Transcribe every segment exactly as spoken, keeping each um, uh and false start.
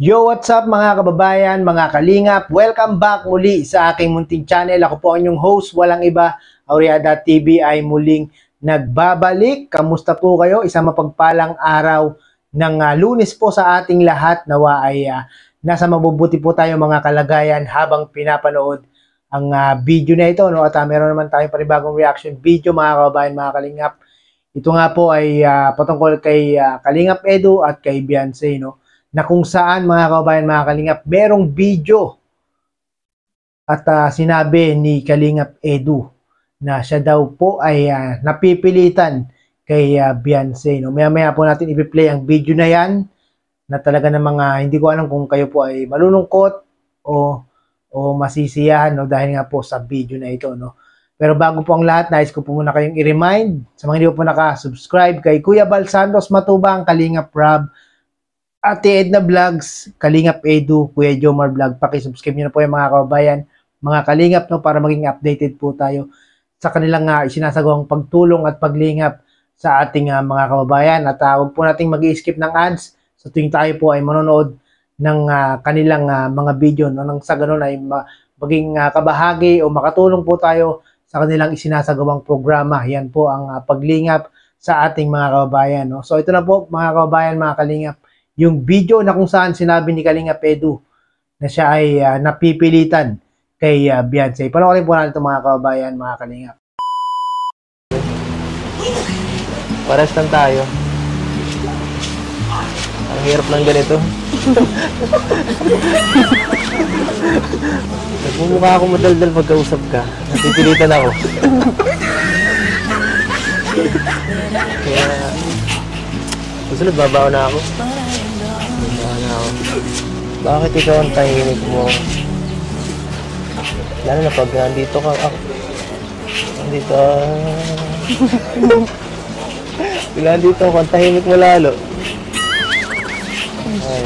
Yo, what's up mga kababayan, mga kalingap? Welcome back muli sa aking munting channel. Ako po ang inyong host, walang iba, Aureada T V ay muling nagbabalik. Kamusta po kayo? Isang mapagpalang araw ng uh, Lunes po sa ating lahat. Nawa ay uh, nasa mabubuti po tayo mga kalagayan habang pinapanood ang uh, video na ito. No? At uh, meron naman tayong panibagong reaction video mga kababayan, mga kalingap. Ito nga po ay uh, patungkol kay uh, Kalingap Edu at kay Beyonce, no? Na kung saan mga kababayan, mga kalingap, merong video at uh, sinabi ni Kalingap Edu na siya daw po ay uh, napipilitan kay uh, Beyonce. No? Maya-maya po natin i-play ang video na yan na talaga namang uh, hindi ko alam kung kayo po ay malulungkot o, o masisiyahan, no? Dahil nga po sa video na ito. No? Pero bago po ang lahat, nais ko po muna kayong i-remind sa mga hindi po naka-subscribe kay Kuya Bal Santos Matubang, Kalingap Rob, Ate Edna Vlogs, Kalingap Edu, Kuya Jomar Vlog. Paki-subscribe niyo na po yung mga kababayan, mga kalingap, no, para maging updated po tayo sa kanilang uh, isinasagawang pagtulong at paglingap sa ating uh, mga kababayan. At uh, huwag po nating mag-i-skip ng ads sa tuwing tayo po ay manonood ng uh, kanilang uh, mga video. No? Nang sa ganun ay ma maging uh, kabahagi o makatulong po tayo sa kanilang isinasagawang programa. Yan po ang uh, paglingap sa ating mga kababayan. No? So ito na po mga kababayan, mga kalingap, yung video na kung saan sinabi ni Kalingap Edu na siya ay uh, napipilitan kay uh, Beyonce. Panoorin po natin ito mga kababayan, mga kalingap. Pares lang tayo. Ang hirap lang ganito. Nagmumukha ako madaldal pagkausap ka. Napipilitan ako. Kaya susunod, babaw na ako. Babaw na ako. Bakit ikaw ang tahimik mo? Lalo na pag nandito ka, ako. Nandito, pag nandito ako, ang tahimik mo lalo. Ay.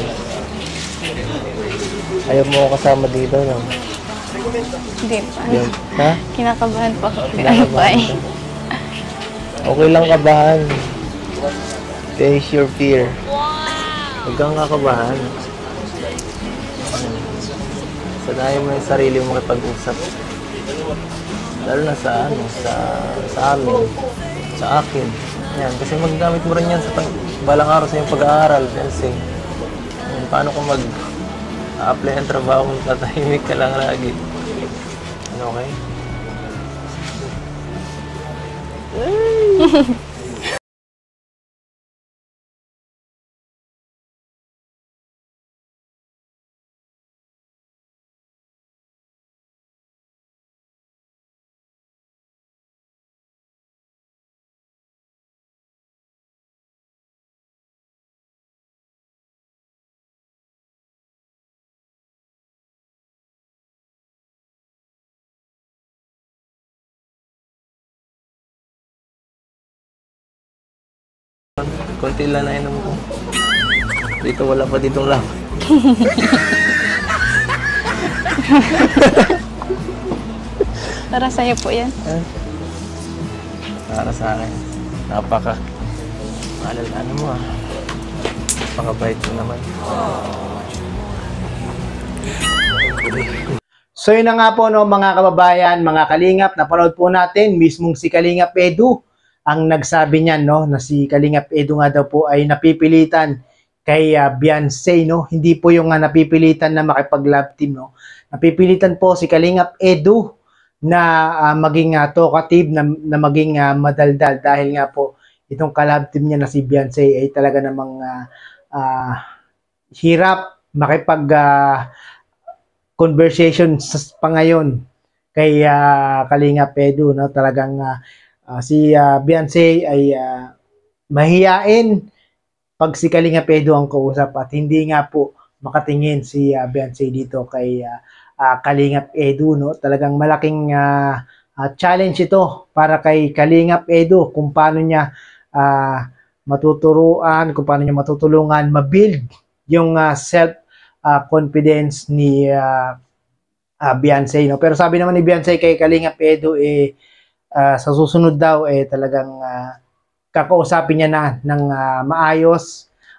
Ayaw mo ako kasama dito, no? Hindi pa. Yan. Ha? Kinakabahan pa ako. Kinakabahan ka. Okay lang kabahan. Face your fear. Huwag kang kakabahan. Sanayin mo yung sarili mo makipag-usap. Lalo na sa ano, sa, sa amin, sa akin. Yan, kasi magagamit mo rin yan sa pag, balang araw sa iyong pag-aaral. Kasi, yan, paano kung mag-a-apply ang trabaho mo, tatahimik ka lang lagi. Ano, okay? Konti lang na inom ko. Dito wala pa ditong lang. Para sa'yo po yan. Eh? Para sa akin. Napaka alal ano mo ah. Napakabait mo naman. So yun na nga po, no, mga kababayan, mga kalingap, napanood po natin mismong si Kalingap Edu ang nagsabi niyan, no, na si Kalingap Edu nga daw po ay napipilitan kay uh, Beyonce, no. Hindi po yung uh, napipilitan na makipag-love team, no. Napipilitan po si Kalingap Edu na uh, maging uh, talkative, na, na maging uh, madaldal dahil nga po itong ka-love team niya na si Beyonce ay talaga namang uh, uh, hirap makipag uh, conversation sa pa ngayon kay uh, Kalingap Edu, no. Talagang uh, Uh, si uh, Beyonce ay uh, mahiyain pag si Kalingap Edu ang kausap at hindi nga po makatingin si uh, Beyonce dito kay uh, uh, Kalingap Edu, no. Talagang malaking uh, uh, challenge ito para kay Kalingap Edu kung paano niya uh, matuturuan, kung paano niya matutulungan ma-build yung uh, self uh, confidence ni uh, uh, Beyonce, no. Pero sabi naman ni Beyonce kay Kalingap Edu eh Uh, sa susunod daw eh talagang uh, kakausapin niya na ng uh, maayos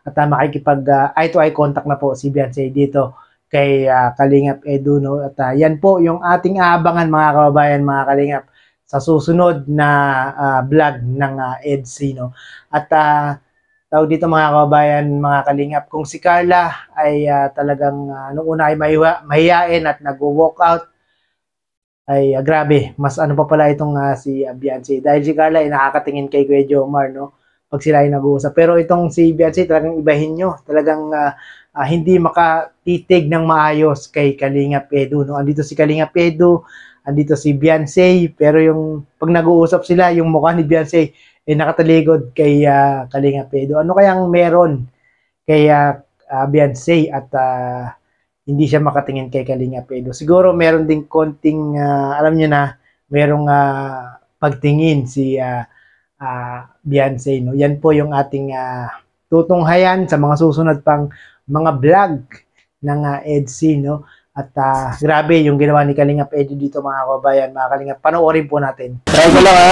at uh, makikipag uh, eye-to-eye contact na po si Beyonce dito kay uh, Kalingap Edu, no? At uh, yan po yung ating aabangan mga kababayan, mga Kalingap, sa susunod na uh, vlog ng uh, E D C, no? At uh, tawag dito mga kababayan, mga Kalingap, kung si Carla ay uh, talagang uh, nung una ay mahiwa, mahiyain at nag-walk out, ay uh, grabe, mas ano pa pala itong uh, si uh, Beyonce. Dahil si Carla ay nakakatingin kay Kuya Jomar, no? Pag sila ay nag-uusap. Pero itong si Beyonce talagang ibahin nyo. Talagang uh, uh, hindi makatitig ng maayos kay Kalingap Edu, no? Andito si Kalingap Edu, andito si Beyonce, pero yung pag nag-uusap sila, yung mukha ni Beyonce ay nakataligod kay uh, Kalingap Edu. Ano kayang meron kay uh, uh, Beyonce at uh, hindi siya makatingin kay Kalingap Edu? Siguro meron ding konting, uh, alam niyo na, merong uh, pagtingin si uh, uh, Beyonce, no? Yan po yung ating uh, tutunghayan sa mga susunod pang mga vlog ng uh, E D C, no? At uh, grabe yung ginawa ni Kalingap Edu dito mga kababayan, mga Kalingap. Panoorin po natin. Try ko lang ha.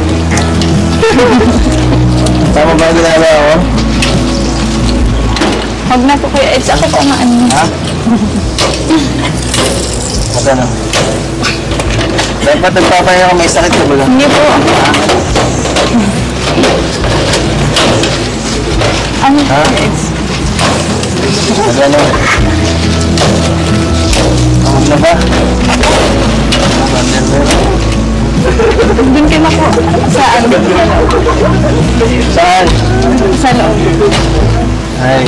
Tama ba yung ginagawa ko? Huwag na po Kuya Eds. Ako po ang ano. Ha? Mata na. Dapat nagpapahinga ka, may sakit ka ba lang? Hindi po. Ano Ha? Kuya Eds? Ano ano? Huwag na ba? Doon ka na po. Saan? Saan? Sa loob. Ay.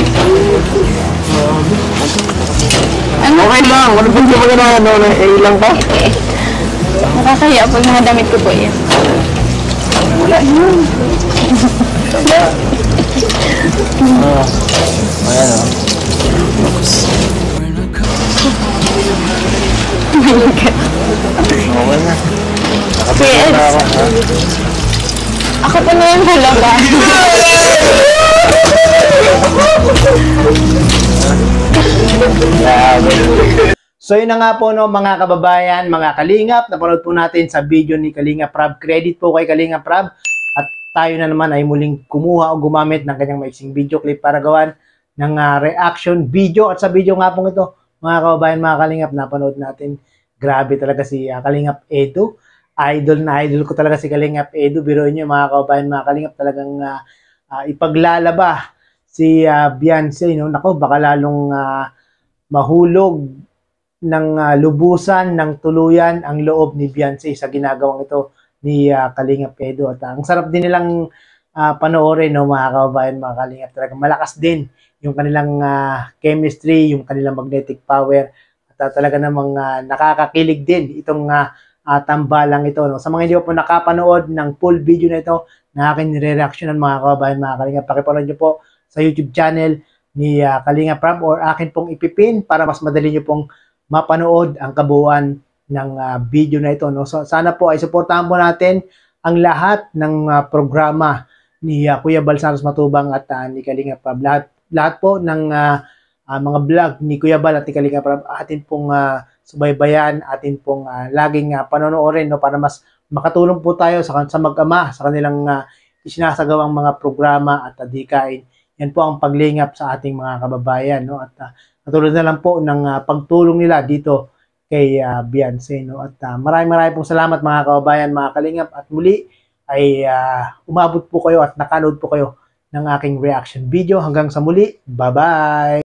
Ano? Okay lang. Ano ba yung mga ano? Eh lang pa? Nakakaya pag mga damit ko po yan. Wala yun. Oh. Ayan o. Okay na. Kuya Eds. Na ako, ha? Ako po na yung halaga. Grabe. So yun na nga po, no, mga kababayan, mga Kalingap, napanood po natin sa video ni Kalingap Rab. Credit po kay Kalingap Rab. At tayo na naman ay muling kumuha o gumamit ng kanyang maiksing video clip para gawan ng uh, reaction video. At sa video nga pong ito, mga kababayan, mga Kalingap, napanood natin. Grabe talaga si uh, Kalingap Edu. Idol na idol ko talaga si Kalingap Edu. Biruin nyo mga kababayan, mga Kalingap, talagang uh, uh, ipaglalaba si uh, Beyonce, no? Nako, baka lalong uh, mahulog ng uh, lubusan, ng tuluyan ang loob ni Beyonce sa ginagawang ito ni uh, Kalingap Edu. At uh, ang sarap din nilang uh, panoorin, no, mga kababayan, mga Kalingap. Talagang malakas din yung kanilang uh, chemistry, yung kanilang magnetic power. At uh, talaga namang uh, nakakakilig din itong uh, uh, tambalang ito, no? Sa mga hindi po nakapanood ng full video na ito na aking nire-reactionan, mga kababayan, mga Kalingap, pakipanood nyo po sa YouTube channel ni uh, Kalingap Rab or akin pong ipipin para mas madali nyo pong mapanood ang kabuuan ng uh, video na ito, no? So, sana po ay suportahan po natin ang lahat ng uh, programa ni uh, Kuya Balsaros Matubang at uh, ni Kalingap Rab. Lahat, lahat po ng uh, uh, mga vlog ni Kuya Bal at ni Kalingap Rab, atin pong uh, subaybayan, atin pong uh, laging uh, panonoorin, no, para mas makatulong po tayo sa, sa mag-ama sa kanilang uh, isinasagawang mga programa at adhikain. Yan po ang paglingap sa ating mga kababayan, no? At uh, katulad na lang po ng uh, pagtulong nila dito kay uh, Beyonce, no? At uh, maraming maraming pong salamat mga kababayan, mga Kalingap, at muli ay uh, umabot po kayo at nakanood po kayo ng aking reaction video. Hanggang sa muli, bye-bye!